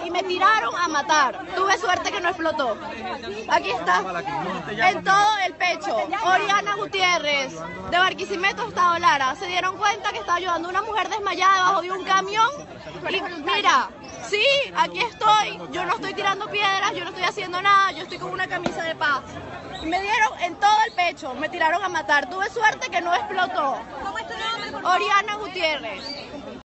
y me tiraron a matar. Tuve suerte que no explotó. Aquí está, en todo el pecho. Oriana Gutiérrez, de Barquisimeto, Estado Lara. Se dieron cuenta que estaba ayudando a una mujer desmayada debajo de un camión. Y mira, sí, aquí estoy. Yo no estoy tirando piedras, yo no estoy haciendo nada, yo estoy con una camisa de paz. Y me dieron en todo el pecho, me tiraron a matar. Tuve suerte que no explotó. ¿Cómo es tu nombre? Oriana Gutiérrez.